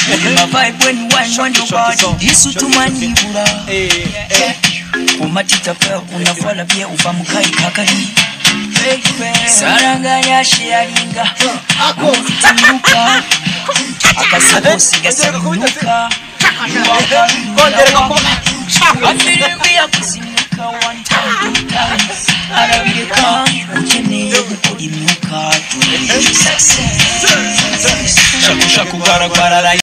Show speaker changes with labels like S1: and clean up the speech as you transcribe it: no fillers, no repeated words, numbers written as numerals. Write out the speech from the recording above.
S1: My vibe when you wine your body. Isu tumanibura. Umatita pe unavala pia uva mukai kakari. Saranganya sharinga. Ukitiruka. Akasabosi gasaruka. Afirimbi ya kusimuka one time, two times. Arabireka, ukeneye gukora imyuka. Success. Shaku shaku gwara gwara.